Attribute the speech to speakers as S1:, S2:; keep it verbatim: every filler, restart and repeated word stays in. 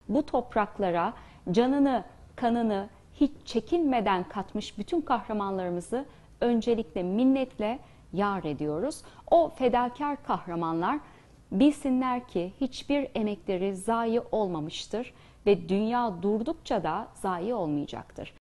S1: bu topraklara canını, kanını hiç çekinmeden katmış bütün kahramanlarımızı öncelikle minnetle yad ediyoruz. O fedakar kahramanlar bilsinler ki hiçbir emekleri zayi olmamıştır ve dünya durdukça da zayi olmayacaktır.